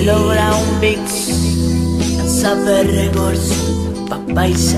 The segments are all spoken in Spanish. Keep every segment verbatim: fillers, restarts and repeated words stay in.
logra un Vix, Saber Records, Papaisa.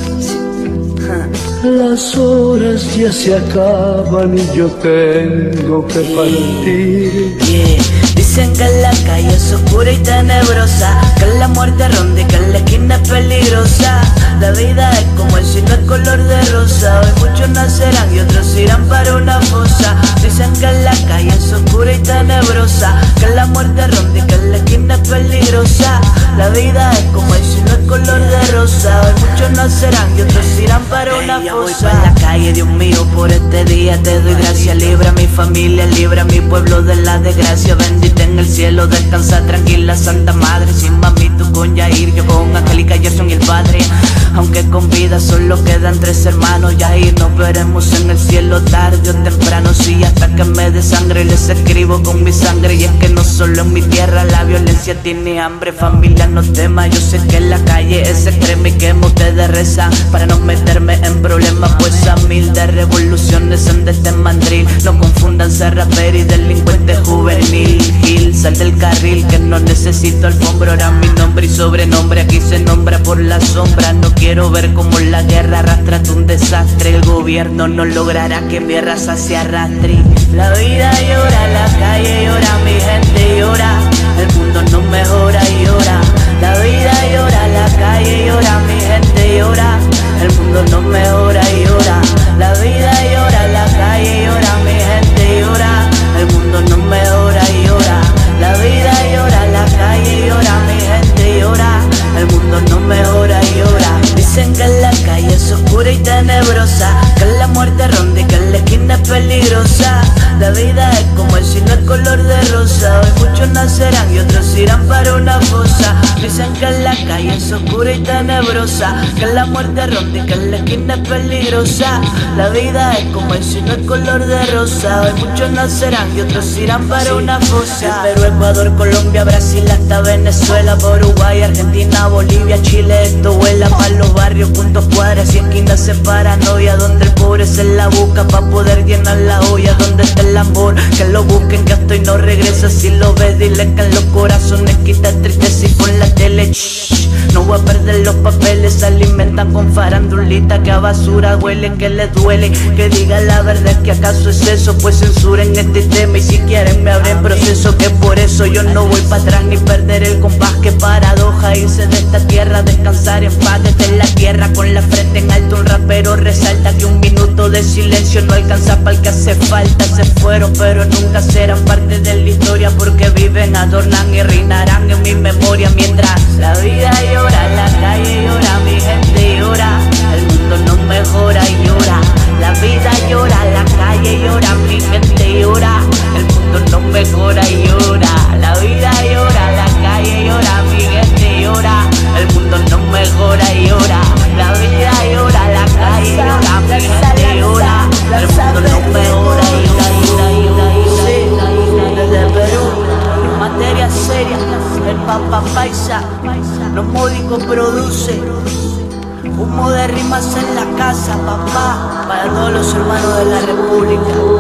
Las horas ya se acaban y yo tengo que partir. Yeah. Dicen que la calle es oscura y tenebrosa, que la muerte ronda y que la esquina es peligrosa. La vida es como el cielo, es color de rosa. Hoy muchos nacerán y otros irán para una fosa. Dicen que la calle es oscura y tenebrosa, que la muerte ronda y que la esquina es peligrosa. La vida es como el cielo, es color de rosa. Hoy muchos nacerán y otros irán para una fosa. Voy pa' la calle, Dios mío, por este día te doy gracias. Libra a mi familia, libra a mi pueblo de la desgracia. Bendita en el cielo, descansa tranquila, Santa Madre. Sin mami, tú con Yair, yo con Angélica, Gerson y el Padre. Aunque con vida solo quedan tres hermanos, Yair, nos veremos en el cielo tarde o temprano. Sí, hasta que me dé sangre les escribo con mi sangre. Y es que no solo en mi tierra la violencia tiene hambre. Familia, no temas, yo sé que en la calle es extrema y que ustedes rezan para no meterme en problemas, pues a mil de revoluciones en de este mandril. No confundan ser rapero y delincuente juvenil. Gil, sal del carril que no necesito alfombra. Ahora mi nombre y sobrenombre aquí se nombra por la sombra. No quiero ver como la guerra arrastra un desastre. El gobierno no logrará que mi raza se arrastre. La vida llora, la calle llora, mi gente llora. El mundo no mejora y llora. La vida llora, la calle llora, mi gente llora. El mundo no mejora y llora. La vida llora, la calle llora, mi gente llora. El mundo no mejora y llora. La vida llora, la calle llora, mi gente llora. El mundo no mejora y llora. Dicen que la calle es oscura y tenebrosa, que la muerte ronda y que la esquina es peligrosa. La vida es como el cielo, es color de rosa. Hoy muchos nacerán y otros irán para una fosa. Dicen que la calle es oscura y tenebrosa, que la muerte ronda y que la esquina es peligrosa. La vida es como el cielo, es color de rosa. Hoy muchos nacerán y otros irán para una fosa. Perú, Ecuador, Colombia, Brasil hasta Venezuela, Uruguay, Argentina, Bolivia, Chile, esto vuela pa' los barrios, puntos, cuadras y esquinas se paranoia. Donde el pobre se la busca pa' poder llenar la olla. Donde está el amor, que lo busquen, que esto y no regresa. Si lo ves, dile que en los corazones quita tristeza. Y con la tele, shh, no voy a perder los papeles. Se alimentan con farandulita, que a basura huele, que les duele. Que diga la verdad, que acaso es eso. Pues censuren este tema y si quieren me abren proceso. Que por eso yo no voy para atrás ni perder el compás. Que paradoja irse de esta tierra, descansar en paz desde la tierra. Con la frente en alto un rapero resalta que un minuto de silencio no alcanza para el que hace falta. Se fueron pero nunca serán parte de la historia, porque viven, adornan y reinarán en mi memoria. Mientras la vida llora, la calle llora, mi gente llora. El mundo no mejora y llora. La vida llora, la calle llora, mi gente llora. El mundo no mejora y llora. La vida llora, la calle llora, mi gente llora. El mundo no mejora y llora. La vida llora, la calle llora, mi gente llora. El mundo no mejora y llora. Desde Perú, en materia seria, el Papa Paisa, los módicos produce. Humo de rimas en la casa, papá, para todos los hermanos de la República.